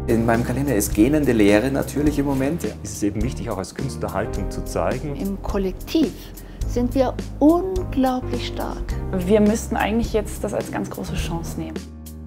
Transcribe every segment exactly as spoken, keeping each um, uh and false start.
In meinem Kalender ist gähnende Leere natürlich im Moment. Ist es eben wichtig, auch als Künstler Haltung zu zeigen. Im Kollektiv sind wir unglaublich stark. Wir müssten eigentlich jetzt das als ganz große Chance nehmen.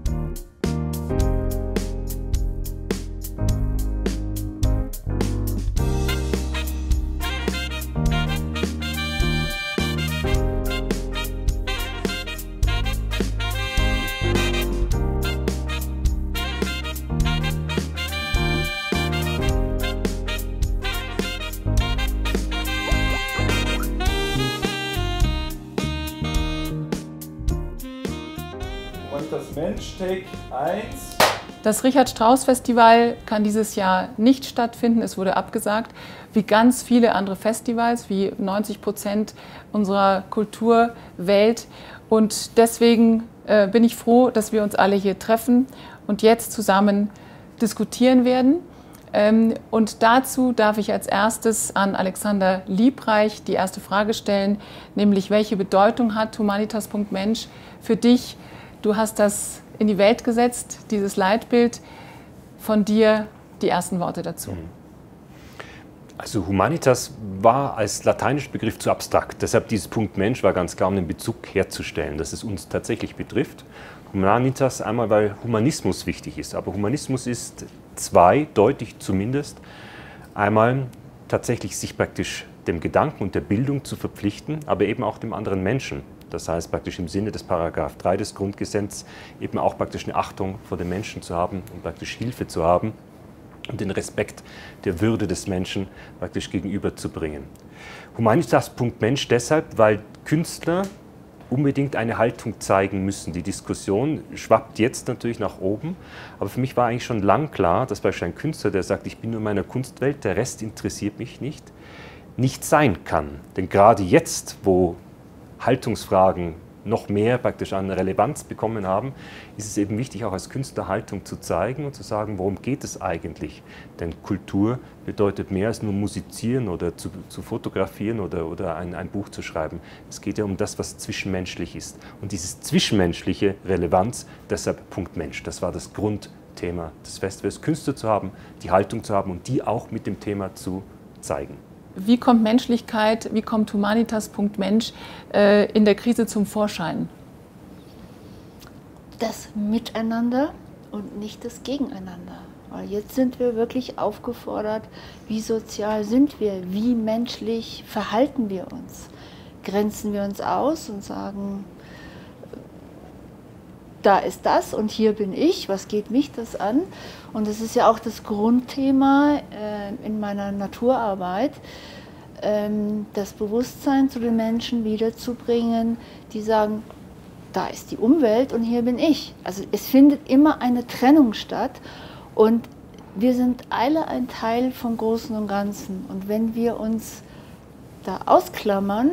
Und das Mensch, Take eins. Das Richard-Strauss-Festival kann dieses Jahr nicht stattfinden. Es wurde abgesagt, wie ganz viele andere Festivals, wie neunzig Prozent unserer Kulturwelt. Und deswegen äh, bin ich froh, dass wir uns alle hier treffen und jetzt zusammen diskutieren werden. Ähm, und dazu darf ich als erstes an Alexander Liebreich die erste Frage stellen, nämlich welche Bedeutung hat Humanitas.Mensch für dich? Du hast das in die Welt gesetzt, dieses Leitbild. Von dir die ersten Worte dazu. Also Humanitas war als lateinischer Begriff zu abstrakt. Deshalb dieses Punkt Mensch war ganz klar, um den Bezug herzustellen, dass es uns tatsächlich betrifft. Humanitas einmal, weil Humanismus wichtig ist. Aber Humanismus ist zweideutig zumindest. Einmal tatsächlich sich praktisch dem Gedanken und der Bildung zu verpflichten, aber eben auch dem anderen Menschen. Das heißt praktisch im Sinne des Paragraph drei des Grundgesetzes eben auch praktisch eine Achtung vor den Menschen zu haben und praktisch Hilfe zu haben und den Respekt der Würde des Menschen praktisch gegenüberzubringen. Humanitas.Mensch deshalb, weil Künstler unbedingt eine Haltung zeigen müssen. Die Diskussion schwappt jetzt natürlich nach oben, aber für mich war eigentlich schon lang klar, dass beispielsweise ein Künstler, der sagt, ich bin nur in meiner Kunstwelt, der Rest interessiert mich nicht, nicht sein kann. Denn gerade jetzt, wo Haltungsfragen noch mehr praktisch an Relevanz bekommen haben, ist es eben wichtig, auch als Künstler Haltung zu zeigen und zu sagen, worum geht es eigentlich? Denn Kultur bedeutet mehr als nur musizieren oder zu, zu fotografieren oder, oder ein, ein Buch zu schreiben. Es geht ja um das, was zwischenmenschlich ist. Und dieses zwischenmenschliche Relevanz, deshalb Punkt Mensch. Das war das Grundthema des Festivals, Künstler zu haben, die Haltung zu haben und die auch mit dem Thema zu zeigen. Wie kommt Menschlichkeit, wie kommt Humanitas.Mensch äh, in der Krise zum Vorschein? Das Miteinander und nicht das Gegeneinander. Weil jetzt sind wir wirklich aufgefordert, wie sozial sind wir, wie menschlich verhalten wir uns. Grenzen wir uns aus und sagen, da ist das und hier bin ich, was geht mich das an? Und das ist ja auch das Grundthema äh, in meiner Naturarbeit, ähm, das Bewusstsein zu den Menschen wiederzubringen, die sagen, da ist die Umwelt und hier bin ich. Also es findet immer eine Trennung statt und wir sind alle ein Teil vom Großen und Ganzen. Und wenn wir uns da ausklammern,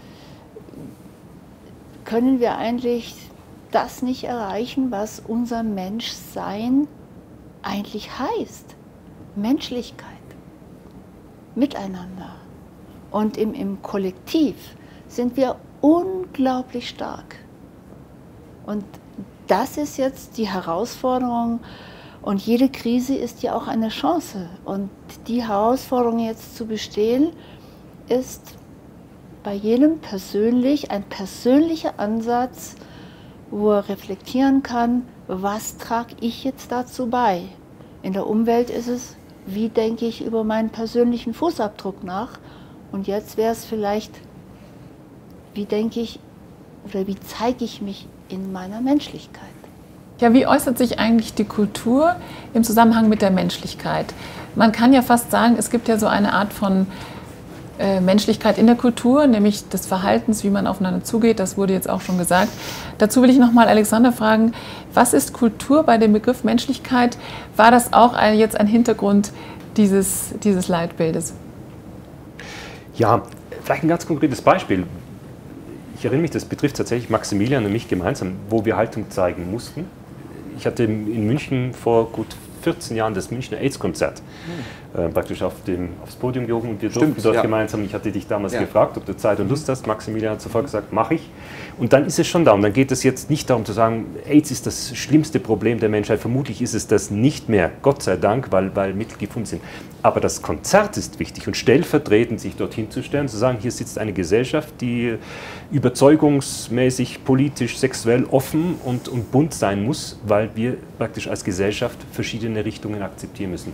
können wir eigentlich das nicht erreichen, was unser Menschsein eigentlich heißt. Menschlichkeit, Miteinander. Und im, im Kollektiv sind wir unglaublich stark. Und das ist jetzt die Herausforderung. Und jede Krise ist ja auch eine Chance. Und die Herausforderung jetzt zu bestehen, ist bei jedem persönlich ein persönlicher Ansatz, wo er reflektieren kann, was trage ich jetzt dazu bei. In der Umwelt ist es, wie denke ich über meinen persönlichen Fußabdruck nach. Und jetzt wäre es vielleicht, wie denke ich oder wie zeige ich mich in meiner Menschlichkeit. Ja, wie äußert sich eigentlich die Kultur im Zusammenhang mit der Menschlichkeit? Man kann ja fast sagen, es gibt ja so eine Art von äh, Menschlichkeit in der Kultur, nämlich des Verhaltens, wie man aufeinander zugeht, das wurde jetzt auch schon gesagt. Dazu will ich nochmal Alexander fragen, was ist Kultur bei dem Begriff Menschlichkeit? War das auch ein, jetzt ein Hintergrund dieses, dieses Leitbildes? Ja, vielleicht ein ganz konkretes Beispiel. Ich erinnere mich, das betrifft tatsächlich Maximilian und mich gemeinsam, wo wir Haltung zeigen mussten. Ich hatte in München vor gut vierzehn Jahren das Münchner AIDS-Konzert äh, praktisch auf dem, aufs Podium gehoben und wir Stimmt, durften dort ja. gemeinsam, ich hatte dich damals Ja. gefragt, ob du Zeit und Lust hast, Maximilian hat sofort gesagt, mache ich. Und dann ist es schon da und dann geht es jetzt nicht darum zu sagen, AIDS ist das schlimmste Problem der Menschheit, vermutlich ist es das nicht mehr, Gott sei Dank, weil, weil Mittel gefunden sind. Aber das Konzert ist wichtig und stellvertretend sich dorthin zu stellen, zu sagen, hier sitzt eine Gesellschaft, die überzeugungsmäßig, politisch, sexuell offen und, und bunt sein muss, weil wir praktisch als Gesellschaft verschiedene Richtungen akzeptieren müssen.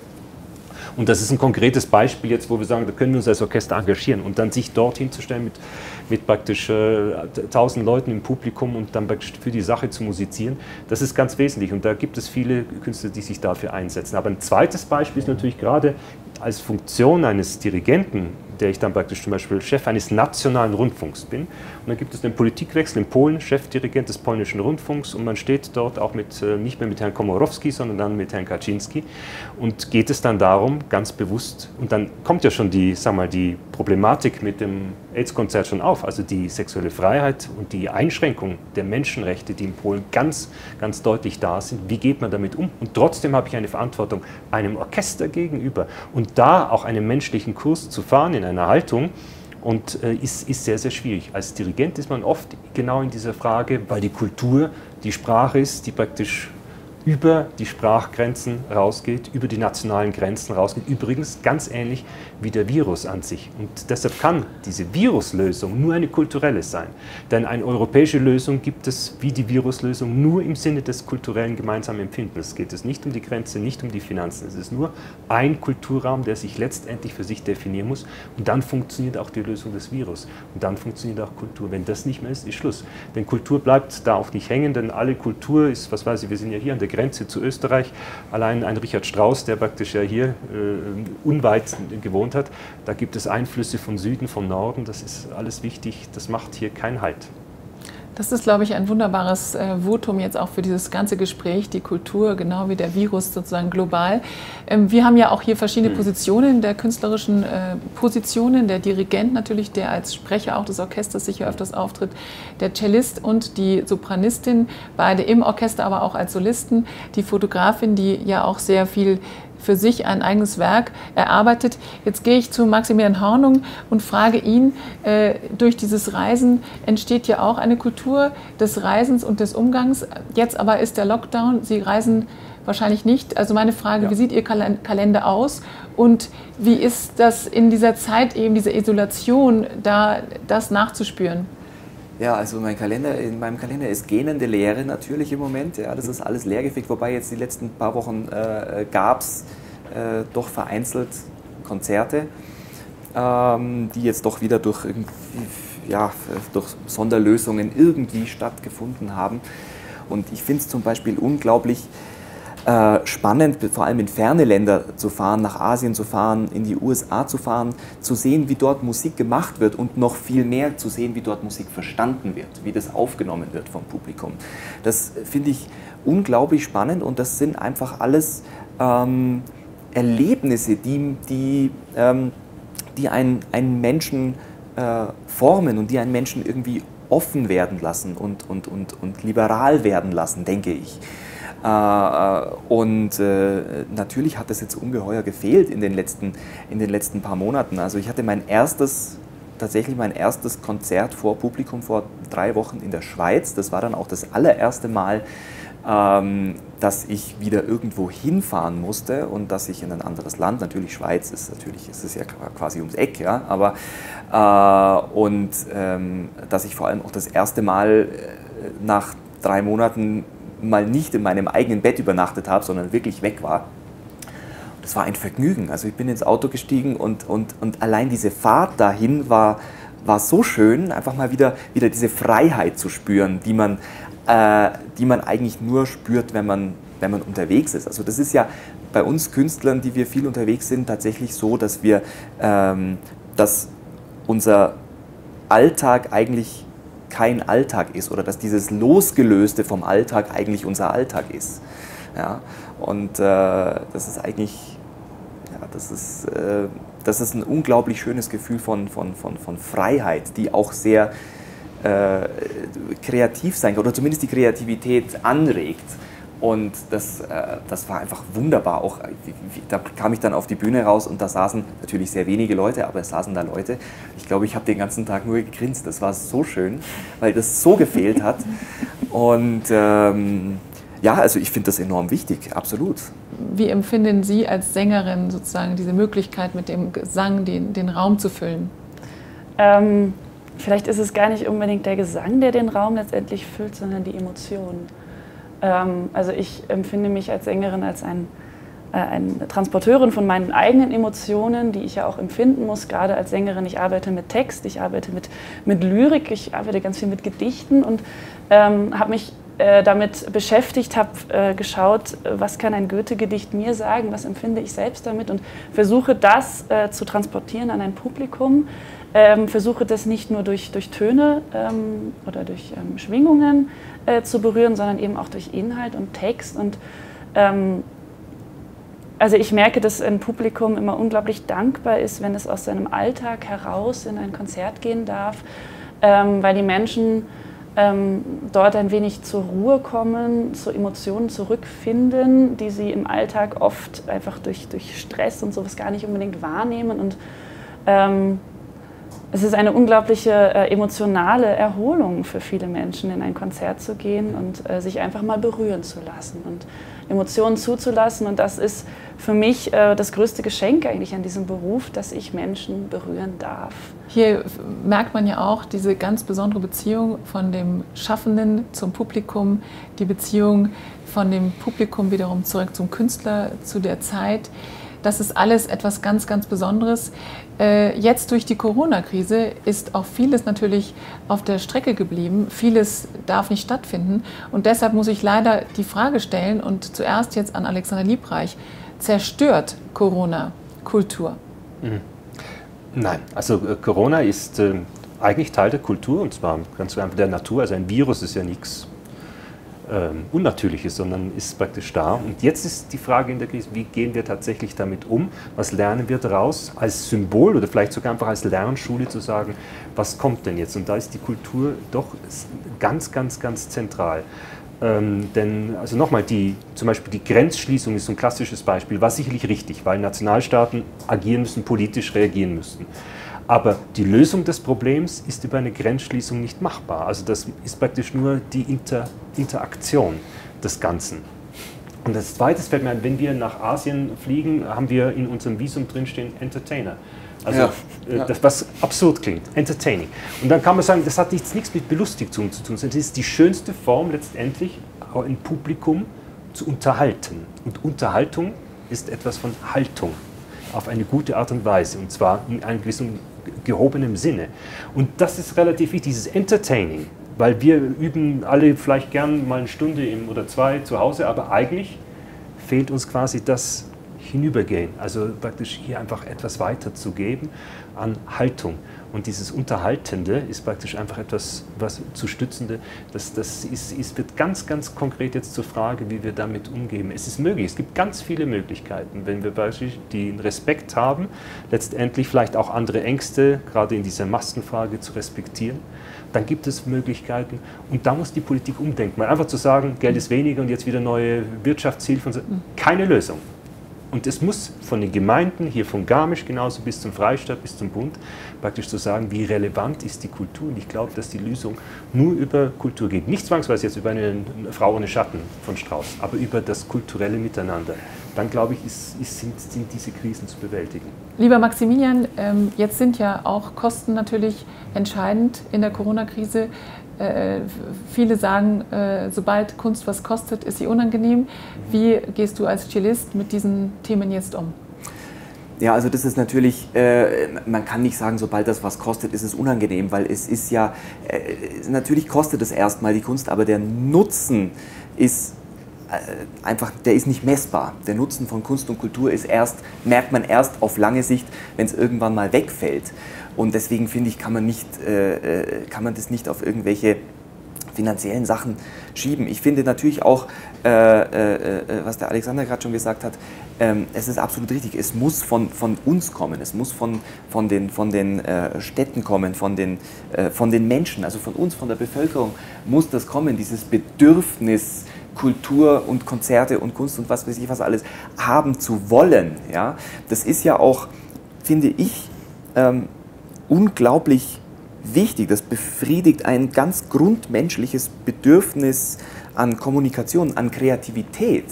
Und das ist ein konkretes Beispiel jetzt, wo wir sagen, da können wir uns als Orchester engagieren und dann sich dort hinzustellen mit, mit praktisch äh, tausend Leuten im Publikum und dann praktisch für die Sache zu musizieren, das ist ganz wesentlich und da gibt es viele Künstler, die sich dafür einsetzen. Aber ein zweites Beispiel ist natürlich gerade als Funktion eines Dirigenten, der ich dann praktisch zum Beispiel Chef eines nationalen Rundfunks bin. Und dann gibt es einen Politikwechsel in Polen, Chefdirigent des polnischen Rundfunks und man steht dort auch mit, nicht mehr mit Herrn Komorowski, sondern dann mit Herrn Kaczynski und geht es dann darum, ganz bewusst, und dann kommt ja schon die, sag mal, die Problematik mit dem AIDS-Konzert schon auf, also die sexuelle Freiheit und die Einschränkung der Menschenrechte, die in Polen ganz, ganz deutlich da sind. Wie geht man damit um? Und trotzdem habe ich eine Verantwortung einem Orchester gegenüber und da auch einen menschlichen Kurs zu fahren in einer Haltung und äh, ist, ist sehr, sehr schwierig. Als Dirigent ist man oft genau in dieser Frage, weil die Kultur die Sprache ist, die praktisch über die Sprachgrenzen rausgeht, über die nationalen Grenzen rausgeht. Übrigens ganz ähnlich wie der Virus an sich. Und deshalb kann diese Viruslösung nur eine kulturelle sein. Denn eine europäische Lösung gibt es wie die Viruslösung nur im Sinne des kulturellen gemeinsamen Empfindens. Es geht es nicht um die Grenze, nicht um die Finanzen. Es ist nur ein Kulturraum, der sich letztendlich für sich definieren muss. Und dann funktioniert auch die Lösung des Virus. Und dann funktioniert auch Kultur. Wenn das nicht mehr ist, ist Schluss. Denn Kultur bleibt da auch nicht hängen, denn alle Kultur ist, was weiß ich, wir sind ja hier an der Grenze zu Österreich. Allein ein Richard Strauss, der praktisch ja hier äh, unweit gewohnt hat, da gibt es Einflüsse von Süden, von Norden, das ist alles wichtig, das macht hier keinen Halt. Das ist, glaube ich, ein wunderbares äh, Votum jetzt auch für dieses ganze Gespräch, die Kultur, genau wie der Virus sozusagen global. Ähm, wir haben ja auch hier verschiedene Positionen der künstlerischen äh, Positionen, der Dirigent natürlich, der als Sprecher auch des Orchesters sicher öfters auftritt, der Cellist und die Sopranistin, beide im Orchester, aber auch als Solisten, die Fotografin, die ja auch sehr viel für sich ein eigenes Werk erarbeitet. Jetzt gehe ich zu Maximilian Hornung und frage ihn, äh, durch dieses Reisen entsteht ja auch eine Kultur des Reisens und des Umgangs. Jetzt aber ist der Lockdown, Sie reisen wahrscheinlich nicht. Also meine Frage, ja. Wie sieht Ihr Kalender aus und wie ist das in dieser Zeit, eben diese Isolation, da das nachzuspüren? Ja, also mein Kalender, in meinem Kalender ist gähnende Leere natürlich im Moment. Ja, das ist alles leergefegt, wobei jetzt die letzten paar Wochen äh, gab es äh, doch vereinzelt Konzerte, ähm, die jetzt doch wieder durch, irgendwie, ja, durch Sonderlösungen irgendwie stattgefunden haben. Und ich finde es zum Beispiel unglaublich Äh, spannend, vor allem in ferne Länder zu fahren, nach Asien zu fahren, in die U S A zu fahren, zu sehen, wie dort Musik gemacht wird und noch viel mehr zu sehen, wie dort Musik verstanden wird, wie das aufgenommen wird vom Publikum. Das finde ich unglaublich spannend und das sind einfach alles ähm, Erlebnisse, die, die, ähm, die einen, einen Menschen äh, formen und die einen Menschen irgendwie offen werden lassen und, und, und, und liberal werden lassen, denke ich. Und äh, natürlich hat das jetzt ungeheuer gefehlt in den letzten, in den letzten paar Monaten. Also ich hatte mein erstes, tatsächlich mein erstes Konzert vor Publikum vor drei Wochen in der Schweiz. Das war dann auch das allererste Mal, ähm, dass ich wieder irgendwo hinfahren musste und dass ich in ein anderes Land, natürlich Schweiz ist natürlich, ist es ja quasi ums Eck, ja, aber äh, und ähm, dass ich vor allem auch das erste Mal äh, nach drei Monaten mal nicht in meinem eigenen Bett übernachtet habe, sondern wirklich weg war. Das war ein Vergnügen. Also ich bin ins Auto gestiegen und, und, und allein diese Fahrt dahin war, war so schön, einfach mal wieder, wieder diese Freiheit zu spüren, die man, äh, die man eigentlich nur spürt, wenn man, wenn man unterwegs ist. Also das ist ja bei uns Künstlern, die wir viel unterwegs sind, tatsächlich so, dass wir, ähm, dass unser Alltag eigentlich kein Alltag ist oder dass dieses Losgelöste vom Alltag eigentlich unser Alltag ist. Ja? Und äh, das ist eigentlich, ja, das ist, äh, das ist ein unglaublich schönes Gefühl von, von, von, von Freiheit, die auch sehr äh, kreativ sein kann oder zumindest die Kreativität anregt. Und das, äh, das war einfach wunderbar. Auch, wie, wie, da kam ich dann auf die Bühne raus und da saßen natürlich sehr wenige Leute, aber es saßen da Leute. Ich glaube, ich habe den ganzen Tag nur gegrinst. Das war so schön, weil das so gefehlt hat. Und ähm, ja, also ich finde das enorm wichtig, absolut. Wie empfinden Sie als Sängerin sozusagen diese Möglichkeit, mit dem Gesang den, den Raum zu füllen? Ähm, vielleicht ist es gar nicht unbedingt der Gesang, der den Raum letztendlich füllt, sondern die Emotionen. Ähm, also ich empfinde mich als Sängerin als ein, äh, eine Transporteurin von meinen eigenen Emotionen, die ich ja auch empfinden muss, gerade als Sängerin. Ich arbeite mit Text, ich arbeite mit, mit Lyrik, ich arbeite ganz viel mit Gedichten und ähm, habe mich äh, damit beschäftigt, habe äh, geschaut, was kann ein Goethe-Gedicht mir sagen, was empfinde ich selbst damit und versuche das äh, zu transportieren an ein Publikum. Ähm, versuche das nicht nur durch, durch Töne ähm, oder durch ähm, Schwingungen äh, zu berühren, sondern eben auch durch Inhalt und Text. Und ähm, also ich merke, dass ein Publikum immer unglaublich dankbar ist, wenn es aus seinem Alltag heraus in ein Konzert gehen darf, ähm, weil die Menschen ähm, dort ein wenig zur Ruhe kommen, zu Emotionen zurückfinden, die sie im Alltag oft einfach durch, durch Stress und sowas gar nicht unbedingt wahrnehmen. Und ähm, es ist eine unglaubliche äh, emotionale Erholung für viele Menschen, in ein Konzert zu gehen und äh, sich einfach mal berühren zu lassen und Emotionen zuzulassen. Und das ist für mich äh, das größte Geschenk eigentlich an diesem Beruf, dass ich Menschen berühren darf. Hier merkt man ja auch diese ganz besondere Beziehung von dem Schaffenden zum Publikum, die Beziehung von dem Publikum wiederum zurück zum Künstler, zu der Zeit. Das ist alles etwas ganz, ganz Besonderes. Jetzt durch die Corona-Krise ist auch vieles natürlich auf der Strecke geblieben. Vieles darf nicht stattfinden. Und deshalb muss ich leider die Frage stellen und zuerst jetzt an Alexander Liebreich. Zerstört Corona Kultur? Mhm. Nein, also äh, Corona ist äh, eigentlich Teil der Kultur und zwar ganz einfach der Natur. Also ein Virus ist ja nichts Ähm, Unnatürliches, sondern ist praktisch da. Und jetzt ist die Frage in der Krise, wie gehen wir tatsächlich damit um? Was lernen wir daraus als Symbol oder vielleicht sogar einfach als Lernschule zu sagen, was kommt denn jetzt? Und da ist die Kultur doch ganz, ganz, ganz zentral. Ähm, denn, also nochmal, die, zum Beispiel die Grenzschließung ist so ein klassisches Beispiel, war sicherlich richtig, weil Nationalstaaten agieren müssen, politisch reagieren müssen. Aber die Lösung des Problems ist über eine Grenzschließung nicht machbar. Also das ist praktisch nur die Inter Interaktion des Ganzen. Und das Zweite fällt mir ein, wenn wir nach Asien fliegen, haben wir in unserem Visum drinstehen Entertainer. Also ja, äh, ja. das, was absurd klingt, entertaining. Und dann kann man sagen, das hat nichts, nichts mit Belustigung zu tun, sondern es ist die schönste Form letztendlich, auch ein Publikum zu unterhalten. Und Unterhaltung ist etwas von Haltung auf eine gute Art und Weise, und zwar in einem gewissen gehobenem Sinne. Und das ist relativ wichtig, dieses Entertaining, weil wir üben alle vielleicht gern mal eine Stunde im, oder zwei zu Hause, aber eigentlich fehlt uns quasi das Hinübergehen, also praktisch hier einfach etwas weiterzugeben an Haltung. Und dieses Unterhaltende ist praktisch einfach etwas, was zu Stützende, das, das ist, ist, wird ganz, ganz konkret jetzt zur Frage, wie wir damit umgehen. Es ist möglich, es gibt ganz viele Möglichkeiten, wenn wir beispielsweise den Respekt haben, letztendlich vielleicht auch andere Ängste, gerade in dieser Maskenfrage zu respektieren, dann gibt es Möglichkeiten und da muss die Politik umdenken. Weil einfach zu sagen, Geld ist weniger und jetzt wieder neue Wirtschaftshilfen, keine Lösung. Und es muss von den Gemeinden, hier von Garmisch genauso bis zum Freistaat, bis zum Bund, praktisch zu sagen, wie relevant ist die Kultur. Und ich glaube, dass die Lösung nur über Kultur geht. Nicht zwangsweise jetzt über eine Frau ohne Schatten von Strauss, aber über das kulturelle Miteinander. Dann, glaube ich, ist, ist, sind, sind diese Krisen zu bewältigen. Lieber Maximilian, jetzt sind ja auch Kosten natürlich entscheidend in der Corona-Krise. Äh, viele sagen, äh, sobald Kunst was kostet, ist sie unangenehm. Wie gehst du als Cellist mit diesen Themen jetzt um? Ja, also das ist natürlich, äh, man kann nicht sagen, sobald das was kostet, ist es unangenehm, weil es ist ja, äh, natürlich kostet es erstmal die Kunst, aber der Nutzen ist äh, einfach, der ist nicht messbar. Der Nutzen von Kunst und Kultur ist erst, merkt man erst auf lange Sicht, wenn es irgendwann mal wegfällt. Und deswegen finde ich, kann man, nicht, äh, kann man das nicht auf irgendwelche finanziellen Sachen schieben. Ich finde natürlich auch, äh, äh, was der Alexander gerade schon gesagt hat, ähm, es ist absolut richtig, es muss von, von uns kommen, es muss von, von den, von den äh, Städten kommen, von den, äh, von den Menschen, also von uns, von der Bevölkerung muss das kommen, dieses Bedürfnis Kultur und Konzerte und Kunst und was weiß ich was alles haben zu wollen. Ja? Das ist ja auch, finde ich, ähm, unglaublich wichtig. Das befriedigt ein ganz grundmenschliches Bedürfnis an Kommunikation, an Kreativität.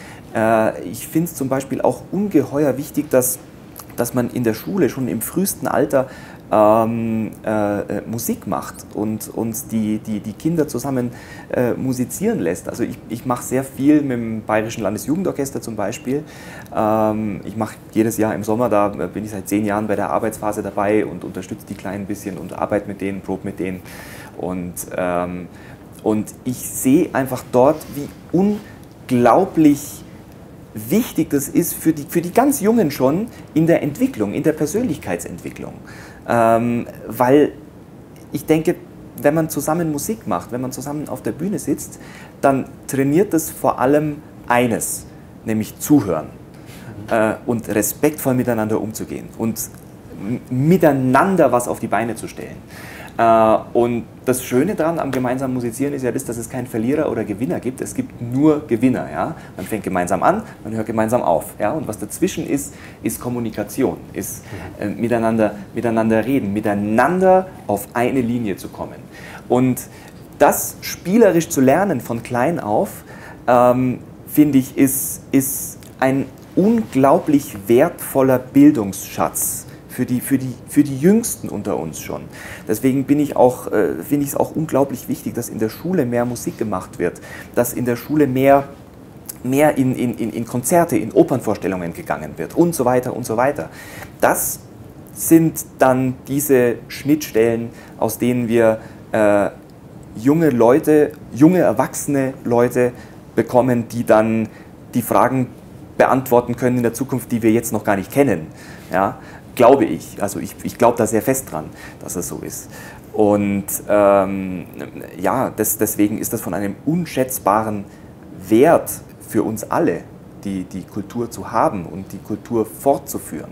Äh, ich finde es zum Beispiel auch ungeheuer wichtig, dass, dass man in der Schule schon im frühesten Alter Ähm, äh, Musik macht und, und die, die, die Kinder zusammen äh, musizieren lässt. Also ich, ich mache sehr viel mit dem Bayerischen Landesjugendorchester zum Beispiel. Ähm, ich mache jedes Jahr im Sommer, da bin ich seit zehn Jahren bei der Arbeitsphase dabei und unterstütze die Kleinen ein bisschen und arbeite mit denen, probe mit denen. Und, ähm, und ich sehe einfach dort, wie unglaublich wichtig das ist für die, für die ganz Jungen schon in der Entwicklung, in der Persönlichkeitsentwicklung. Ähm, weil ich denke, wenn man zusammen Musik macht, wenn man zusammen auf der Bühne sitzt, dann trainiert das vor allem eines, nämlich zuhören äh, und respektvoll miteinander umzugehen und miteinander was auf die Beine zu stellen. Äh, und das Schöne daran am gemeinsamen Musizieren ist ja das, dass es keinen Verlierer oder Gewinner gibt. Es gibt nur Gewinner. Ja? Man fängt gemeinsam an, man hört gemeinsam auf. Ja? Und was dazwischen ist, ist Kommunikation, ist äh, miteinander, miteinander reden, miteinander auf eine Linie zu kommen. Und das spielerisch zu lernen von klein auf, ähm, finde ich, ist, ist ein unglaublich wertvoller Bildungsschatz. Für die, für, die, für die Jüngsten unter uns schon. Deswegen bin ich auch, äh, finde ich es auch unglaublich wichtig, dass in der Schule mehr Musik gemacht wird, dass in der Schule mehr, mehr in, in, in Konzerte, in Opernvorstellungen gegangen wird und so weiter und so weiter. Das sind dann diese Schnittstellen, aus denen wir äh, junge Leute, junge erwachsene Leute bekommen, die dann die Fragen beantworten können in der Zukunft, die wir jetzt noch gar nicht kennen. Ja? Glaube ich. Also ich, ich glaube da sehr fest dran, dass es so ist. Und ähm, ja, das, deswegen ist das von einem unschätzbaren Wert für uns alle, die, die Kultur zu haben und die Kultur fortzuführen.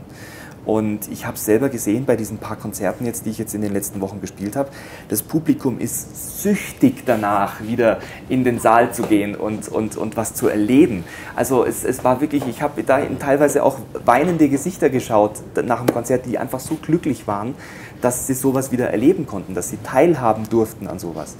Und ich habe es selber gesehen bei diesen paar Konzerten jetzt, die ich jetzt in den letzten Wochen gespielt habe. Das Publikum ist süchtig danach, wieder in den Saal zu gehen und, und, und was zu erleben. Also es, es war wirklich, ich habe da teilweise auch weinende Gesichter geschaut nach dem Konzert, die einfach so glücklich waren, dass sie sowas wieder erleben konnten, dass sie teilhaben durften an sowas.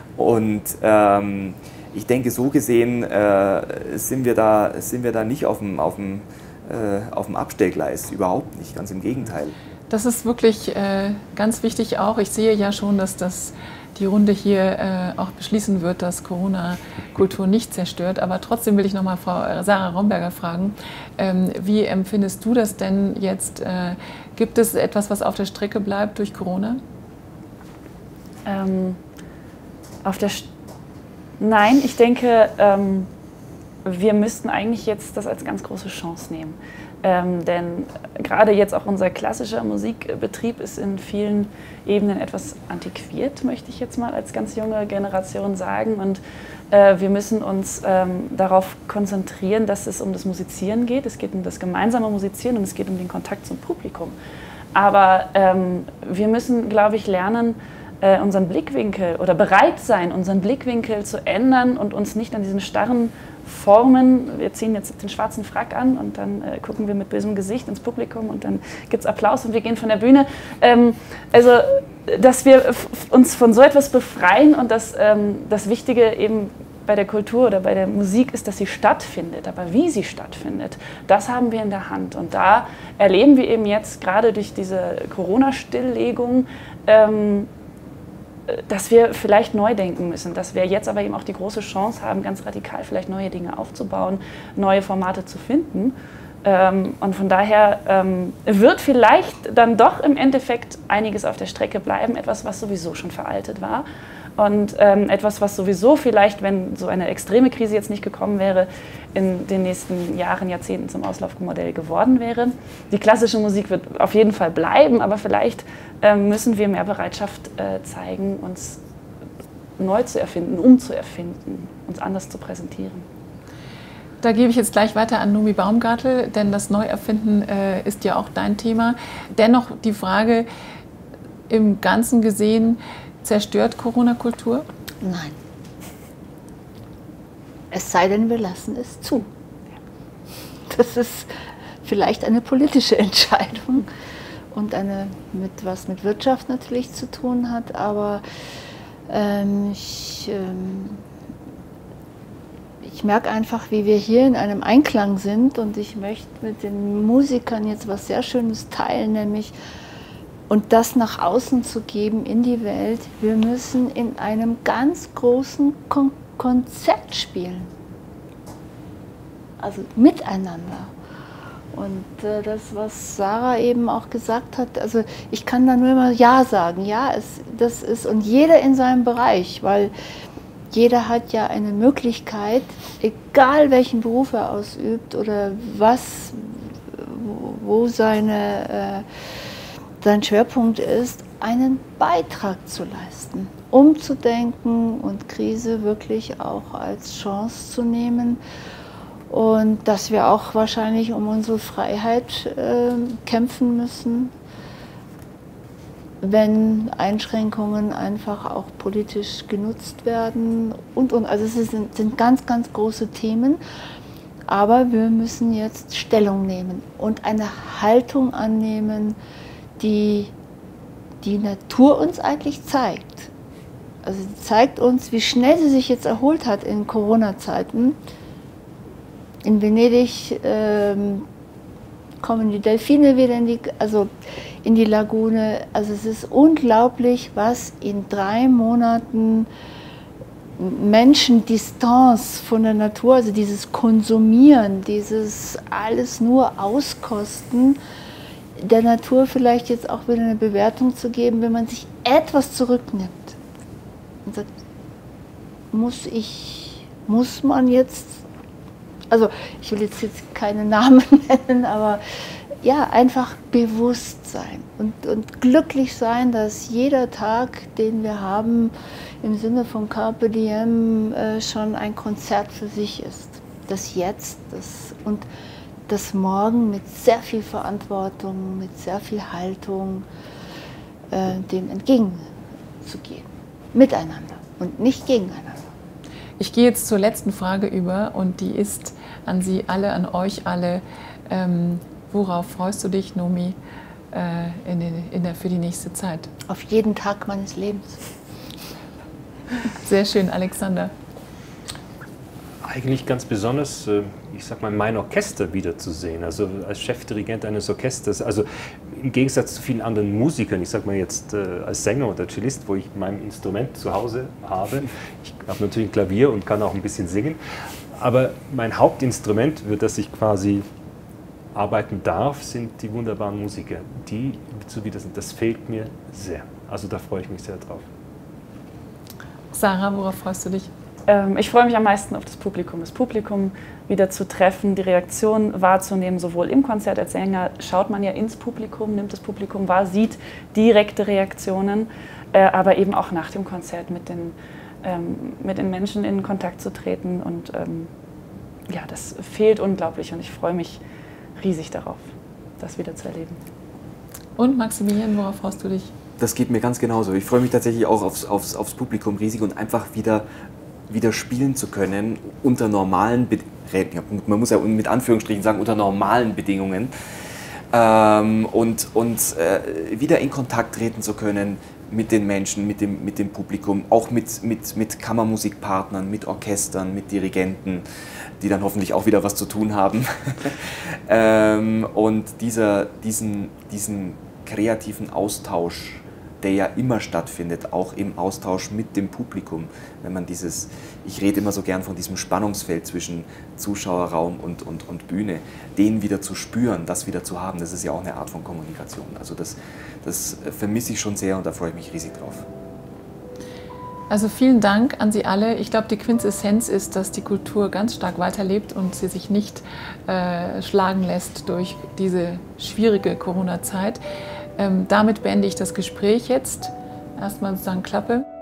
Und ähm, ich denke, so gesehen äh, sind wir da, sind wir da nicht auf dem, auf dem auf dem Abstellgleis, überhaupt nicht, ganz im Gegenteil. Das ist wirklich äh, ganz wichtig auch. Ich sehe ja schon, dass das die Runde hier äh, auch beschließen wird, dass Corona Kultur nicht zerstört. Aber trotzdem will ich noch mal Frau Sarah Romberger fragen, ähm, wie empfindest du das denn jetzt? Äh, gibt es etwas, was auf der Strecke bleibt durch Corona? Ähm, auf der St- Nein, ich denke, ähm wir müssten eigentlich jetzt das als ganz große Chance nehmen. Ähm, denn gerade jetzt auch unser klassischer Musikbetrieb ist in vielen Ebenen etwas antiquiert, möchte ich jetzt mal als ganz junge Generation sagen. Und äh, wir müssen uns ähm, darauf konzentrieren, dass es um das Musizieren geht. Es geht um das gemeinsame Musizieren und es geht um den Kontakt zum Publikum. Aber ähm, wir müssen, glaube ich, lernen, äh, unseren Blickwinkel oder bereit sein, unseren Blickwinkel zu ändern und uns nicht an diesen starren Formen, wir ziehen jetzt den schwarzen Frack an und dann äh, gucken wir mit bösem Gesicht ins Publikum und dann gibt es Applaus und wir gehen von der Bühne. Ähm, also, dass wir uns von so etwas befreien und dass ähm, das Wichtige eben bei der Kultur oder bei der Musik ist, dass sie stattfindet. Aber wie sie stattfindet, das haben wir in der Hand. Und da erleben wir eben jetzt gerade durch diese Corona-Stilllegung, ähm, dass wir vielleicht neu denken müssen, dass wir jetzt aber eben auch die große Chance haben, ganz radikal vielleicht neue Dinge aufzubauen, neue Formate zu finden. Und von daher wird vielleicht dann doch im Endeffekt einiges auf der Strecke bleiben, etwas, was sowieso schon veraltet war. Und ähm, etwas, was sowieso vielleicht, wenn so eine extreme Krise jetzt nicht gekommen wäre, in den nächsten Jahren, Jahrzehnten zum Auslaufmodell geworden wäre. Die klassische Musik wird auf jeden Fall bleiben, aber vielleicht ähm, müssen wir mehr Bereitschaft äh, zeigen, uns neu zu erfinden, umzuerfinden, uns anders zu präsentieren. Da gebe ich jetzt gleich weiter an Nomi Baumgartel, denn das Neuerfinden äh, ist ja auch dein Thema. Dennoch die Frage, im Ganzen gesehen, zerstört Corona Kultur? Nein. Es sei denn, wir lassen es zu. Das ist vielleicht eine politische Entscheidung und eine, mit, was mit Wirtschaft natürlich zu tun hat, aber ähm, ich, ähm, ich merke einfach, wie wir hier in einem Einklang sind und ich möchte mit den Musikern jetzt was sehr Schönes teilen, nämlich und das nach außen zu geben in die Welt. Wir müssen in einem ganz großen Kon Konzert spielen, also miteinander. Und äh, das, was Sarah eben auch gesagt hat, also ich kann da nur immer Ja sagen, ja, es, das ist, und jeder in seinem Bereich, weil jeder hat ja eine Möglichkeit, egal welchen Beruf er ausübt oder was, wo seine, äh, sein Schwerpunkt ist, einen Beitrag zu leisten, umzudenken und Krise wirklich auch als Chance zu nehmen. Und dass wir auch wahrscheinlich um unsere Freiheit äh, kämpfen müssen, wenn Einschränkungen einfach auch politisch genutzt werden. Und, und. Also es sind, sind ganz, ganz große Themen, aber wir müssen jetzt Stellung nehmen und eine Haltung annehmen, die die Natur uns eigentlich zeigt. Also sie zeigt uns, wie schnell sie sich jetzt erholt hat in Corona-Zeiten. In Venedig ähm, kommen die Delfine wieder in die, also in die Lagune. Also es ist unglaublich, was in drei Monaten Menschendistanz von der Natur, also dieses Konsumieren, dieses alles nur auskosten, der Natur vielleicht jetzt auch wieder eine Bewertung zu geben, wenn man sich etwas zurücknimmt und sagt, muss ich, muss man jetzt, also ich will jetzt, jetzt keine Namen nennen, aber ja, einfach bewusst sein und, und glücklich sein, dass jeder Tag, den wir haben, im Sinne von Carpe Diem äh, schon ein Konzert für sich ist. Das Jetzt das, und das Morgen mit sehr viel Verantwortung, mit sehr viel Haltung äh, dem entgegenzugehen. Miteinander und nicht gegeneinander. Ich gehe jetzt zur letzten Frage über und die ist an Sie alle, an euch alle. Ähm, worauf freust du dich, Nomi, äh, in den, in der, für die nächste Zeit? Auf jeden Tag meines Lebens. Sehr schön, Alexander. Eigentlich ganz besonders, ich sag mal, mein Orchester wiederzusehen, also als Chefdirigent eines Orchesters, also im Gegensatz zu vielen anderen Musikern, ich sag mal jetzt als Sänger oder Cellist, wo ich mein Instrument zu Hause habe, ich habe natürlich ein Klavier und kann auch ein bisschen singen, aber mein Hauptinstrument, für das ich quasi arbeiten darf, sind die wunderbaren Musiker, die so wieder sind. Das fehlt mir sehr, also da freue ich mich sehr drauf. Sarah, worauf freust du dich? Ich freue mich am meisten auf das Publikum. Das Publikum wieder zu treffen, die Reaktion wahrzunehmen, sowohl im Konzert als Sänger schaut man ja ins Publikum, nimmt das Publikum wahr, sieht direkte Reaktionen, aber eben auch nach dem Konzert mit den, mit den Menschen in Kontakt zu treten. Und ja, das fehlt unglaublich und ich freue mich riesig darauf, das wieder zu erleben. Und Maximilian, worauf freust du dich? Das geht mir ganz genauso. Ich freue mich tatsächlich auch aufs, aufs, aufs Publikum riesig und einfach wieder wieder spielen zu können unter normalen Bedingungen, man muss ja mit Anführungsstrichen sagen, unter normalen Bedingungen ähm, und, und äh, wieder in Kontakt treten zu können mit den Menschen, mit dem, mit dem Publikum, auch mit, mit, mit Kammermusikpartnern, mit Orchestern, mit Dirigenten, die dann hoffentlich auch wieder was zu tun haben. ähm, und dieser, diesen, diesen kreativen Austausch, der ja immer stattfindet, auch im Austausch mit dem Publikum. Wenn man dieses, ich rede immer so gern von diesem Spannungsfeld zwischen Zuschauerraum und, und, und Bühne, den wieder zu spüren, das wieder zu haben, das ist ja auch eine Art von Kommunikation. Also das, das vermisse ich schon sehr und da freue ich mich riesig drauf. Also vielen Dank an Sie alle. Ich glaube, die Quintessenz ist, dass die Kultur ganz stark weiterlebt und sie sich nicht äh, schlagen lässt durch diese schwierige Corona-Zeit. Ähm, damit beende ich das Gespräch jetzt. Erstmal sozusagen Klappe.